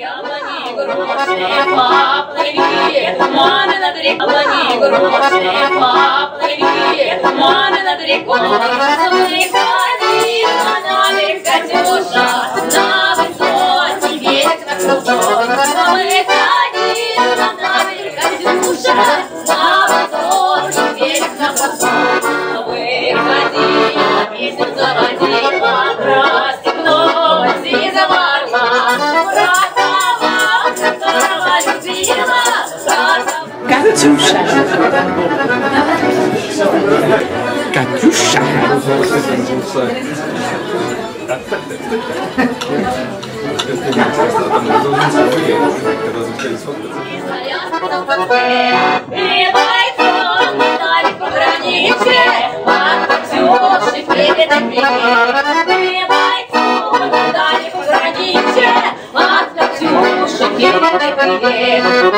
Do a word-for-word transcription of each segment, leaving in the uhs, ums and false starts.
Яблони груши поплыли, туманы над рекой. Груши поплыли, туманы над рекой. Выходи на берег, Катюша, на высокий берег, на крутой. Выходи на берег, Катюша, на высокий берег, на крутой. Выходи, песню заводи, покрась темно, сизого орла. Катюша. Катюша. И бойцом дали пограничье, от Катюши передай привет. И бойцом дали пограничье, от Катюши передай привет.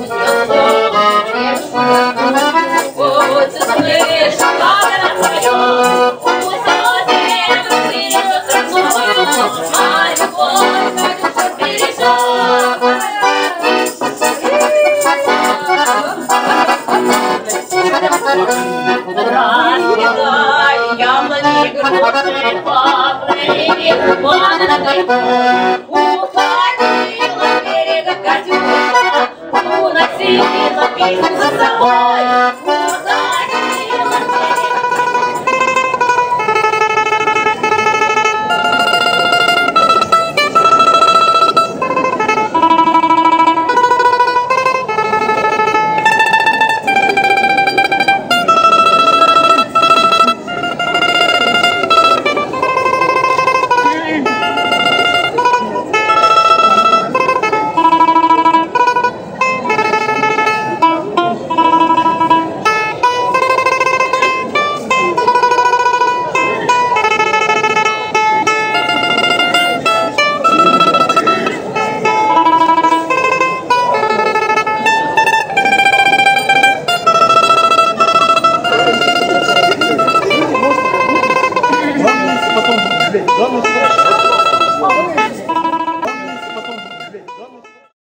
Пусть услышит, как она поет, пусть один бережет родную, а любовь Катюша бережет. Расцветай, яблони груши поплыли, туманы над рекой. Уходила с берега Катюша, уносила песню за собой.